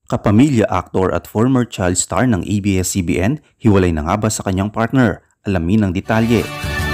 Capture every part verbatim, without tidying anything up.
Kapamilya actor at former child star ng A B S C B N, hiwalay na nga ba sa kanyang partner? Alamin ang detalye.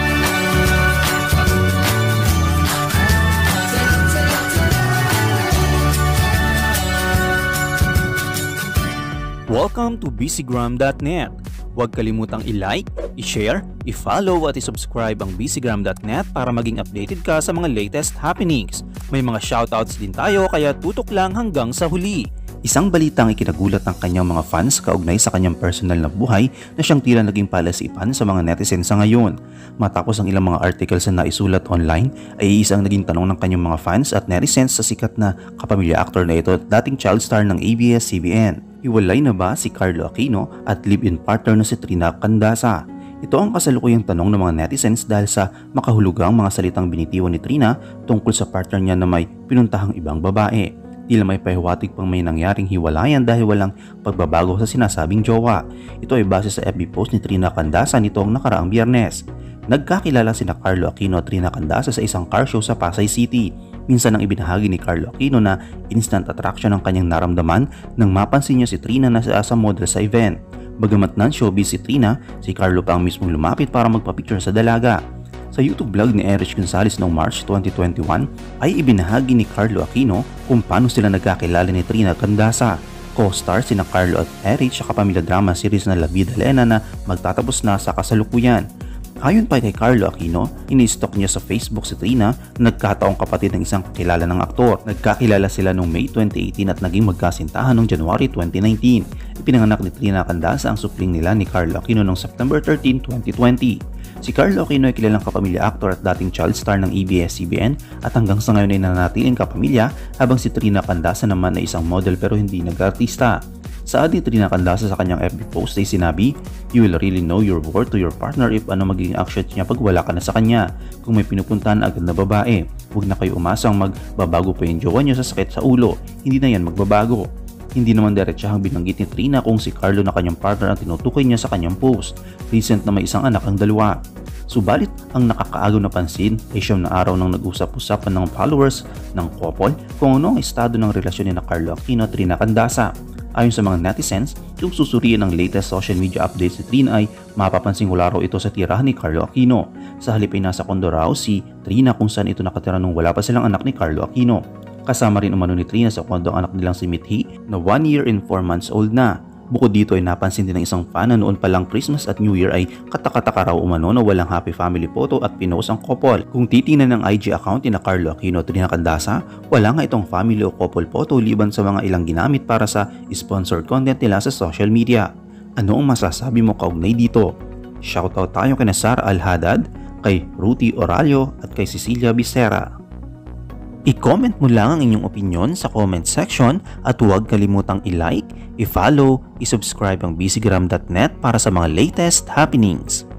Welcome to b c gram dot net. Huwag kalimutang i-like, i-share, i-follow at i-subscribe ang b c gram dot net para maging updated ka sa mga latest happenings. May mga shoutouts din tayo kaya tutok lang hanggang sa huli. Isang balitang ikinagulat ng kanyang mga fans kaugnay sa kanyang personal na buhay na siyang tila naging palasipan sa mga netizens sa ngayon. Matapos ang ilang mga articles na naisulat online, ay isang naging tanong ng kanyang mga fans at netizens sa sikat na kapamilya actor na ito at dating child star ng A B S C B N. Hiwalay na ba si Carlo Aquino at live-in partner na si Trina Candasa? Ito ang kasalukuyang tanong ng mga netizens dahil sa makahulugang mga salitang binitiwan ni Trina tungkol sa partner niya na may pinuntahang ibang babae. Tila may pahiwatig pang may nangyaring hiwalayan dahil walang pagbabago sa sinasabing jowa. Ito ay base sa F B post ni Trina Candasa nitong nakaraang Biyernes. Nagkakilala sina Carlo Aquino at Trina Candasa sa isang car show sa Pasay City. Minsan ang ibinahagi ni Carlo Aquino na instant attraction ang kanyang naramdaman nang mapansin niya si Trina na sa model sa event. Bagamat non-showbiz si Trina, si Carlo pa ang mismong lumapit para magpapicture sa dalaga. Sa YouTube vlog ni Erich Gonzalez noong March twenty twenty-one ay ibinahagi ni Carlo Aquino kung paano sila nagkakilala ni Trina Candasa. Co-star sina Carlo at Erich sa kapamilya drama series na La Vida Elena na magtatapos na sa kasalukuyan. Ayon pa kay Carlo Aquino, ini-stalk niya sa Facebook si Trina na nagkataong kapatid ng isang kakilala ng aktor. Nagkakilala sila noong May twenty eighteen at naging magkasintahan noong January twenty nineteen. Ipinanganak ni Trina Candasa ang supling nila ni Carlo Aquino noong September thirteenth, twenty twenty. Si Carlo Aquino ay kilalang kapamilya actor at dating child star ng A B S C B N at hanggang sa ngayon ay nananatiling kapamilya, habang si Trina Candasa naman ay isang model pero hindi nag-artista. Saad ni Trina Candasa sa kanyang F B post ay sinabi, "You will really know your worth to your partner if ano magiging action niya pag wala ka na sa kanya. Kung may pinupuntahan agad na babae, huwag na kayo umasang magbabago pa yung jowa niyo sa sakit sa ulo. Hindi na yan magbabago." Hindi naman diretsahang binanggit ni Trina kung si Carlo na kanyang partner ang tinutukoy niya sa kanyang post. Recent na may isang anak ang dalawa. Subalit, ang nakakaagaw na pansin ay siyam na araw nang nag-usap-usapan ng followers ng couple kung ano ang estado ng relasyon ni na Carlo Aquino at Trina Candasa. Ayon sa mga netizens, kung susuriin ang latest social media updates ni Trina ay mapapansing wala raw ito sa tirahan ni Carlo Aquino. Sa halip ay nasa kondo raw si Trina kung saan ito nakatira nung wala pa silang anak ni Carlo Aquino. Kasama rin umano ni Trina sa kondo ang anak nilang si Mithi na one year and four months old na. Bukod dito ay napansin din ng isang fan na noon palang Christmas at New Year ay katakataka raw umano na walang happy family photo at pinost ang couple. Kung titingnan ng I G account ni na Carlo Aquino at Trina Candasa, wala nga itong family o couple photo liban sa mga ilang ginamit para sa sponsored content nila sa social media. Ano ang masasabi mo kaugnay dito? Shoutout tayo kay Sara Alhadad, kay Ruthie Oralio at kay Cecilia Becerra. I-comment mo lang ang inyong opinion sa comment section at huwag kalimutang i-like, i-follow, i-subscribe ang b c gram dot net para sa mga latest happenings.